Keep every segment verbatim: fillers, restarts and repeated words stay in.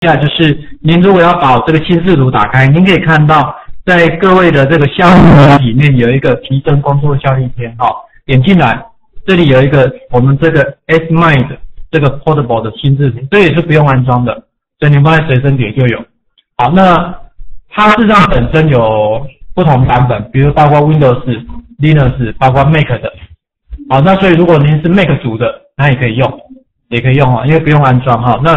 接下来就是您如果要把这个心视图打开，您可以看到在各位的这个项目里面有一个提升工作效率篇，哈、哦，点进来，这里有一个我们这个 S-Mind 这个 Portable 的心视图，这也是不用安装的，所以您放在随身碟就有。好，那它事实上本身有不同版本，比如包括 Windows、Linux， 包括 Mac 的。好，那所以如果您是 Mac 族的，那也可以用，也可以用哈，因为不用安装哈。那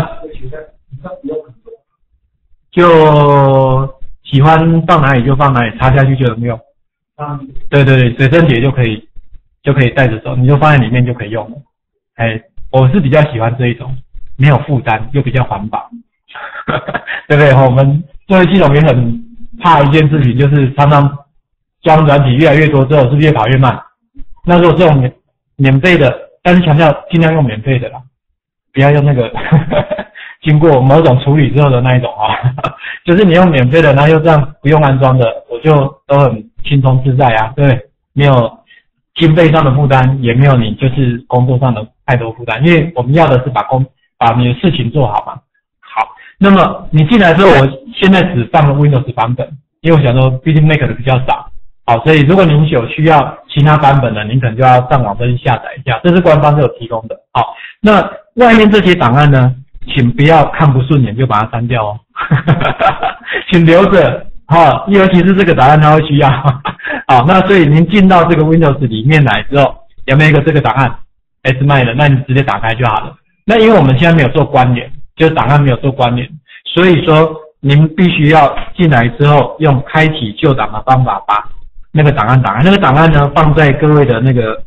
就喜欢放哪里就放哪里，插下去就能用。对对对，随身碟就可以就可以带着走，你就放在里面就可以用了。哎，我是比较喜欢这一种，没有负担又比较环保，对不对？我们作为系统也很怕一件事情，就是常常装软体越来越多之后，是不是越跑越慢？那如果这种免免费的，但是强调尽量用免费的啦，不要用那个经过某种处理之后的那一种啊，就是你用免费的，然后又这样不用安装的，我就都很轻松自在啊，对，没有经费上的负担，也没有你就是工作上的太多负担，因为我们要的是把工把你的事情做好嘛。好，那么你进来之后，我现在只放了 Windows 版本，因为我想说，毕竟 Mac 的比较少。好，所以如果您有需要其他版本的，您可能就要上网再去下载一下，这是官方是有提供的。好，那外面这些档案呢，请不要看不顺眼就把它删掉哦，请留着。好，尤其是这个档案它会需要。好，那所以您进到这个 Windows 里面来之后，有没有一个这个档案 S-Mind 的？那你直接打开就好了。那因为我们现在没有做关联，就是档案没有做关联，所以说您必须要进来之后用开启旧档的方法把那个档案打开，那个档案呢放在各位的那个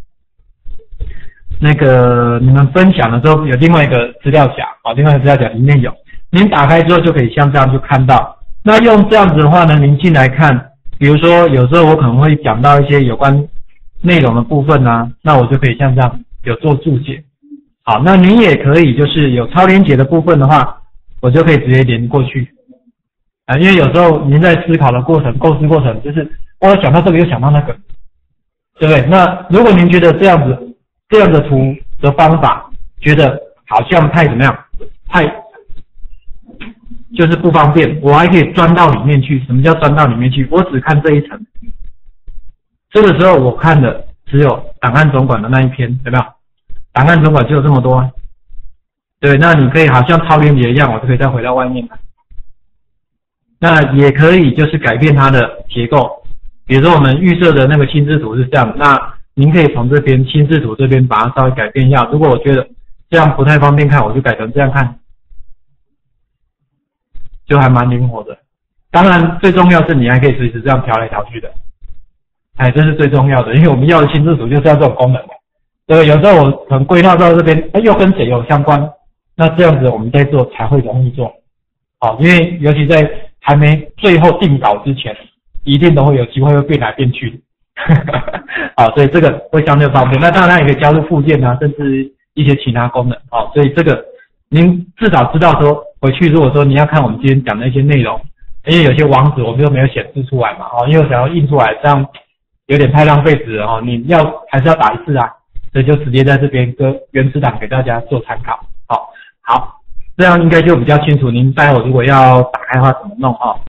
那个你们分享的时候有另外一个资料夹啊，另外一个资料夹里面有，您打开之后就可以像这样就看到。那用这样子的话呢，您进来看，比如说有时候我可能会讲到一些有关内容的部分啊，那我就可以像这样有做注解。好，那您也可以就是有超连结的部分的话，我就可以直接连过去啊，因为有时候您在思考的过程、构思过程，就是我想到这个又想到那个，对不对？那如果您觉得这样子这样的图的方法，觉得好像太怎么样，太就是不方便，我还可以钻到里面去。什么叫钻到里面去？我只看这一层，这个时候我看的只有档案总管的那一篇，有没有？档案总管只有这么多，对，那你可以好像超连结一样，我就可以再回到外面来。那也可以就是改变它的结构，比如说我们预设的那个心智图是这样，那您可以从这边心智图这边把它稍微改变一下。如果我觉得这样不太方便看，我就改成这样看，就还蛮灵活的。当然最重要是你还可以随时这样调来调去的，哎，这是最重要的，因为我们要的心智图就是要这种功能的。对，有时候我可能归纳到这边，哎，又跟谁有相关，那这样子我们在做才会容易做。好，因为尤其在还没最后定稿之前，一定都会有机会会变来变去的。好，所以这个会相对方便。那当然也可以加入附件啊，甚至一些其他功能。好，所以这个您至少知道说，回去如果说你要看我们今天讲的一些内容，因为有些网址我们又没有显示出来嘛，哦，因为我想要印出来，这样有点太浪费纸了哦。你要还是要打一次啊，所以就直接在这边跟原始档给大家做参考。好，好，这样应该就比较清楚。您待会如果要打开的话怎么弄哈？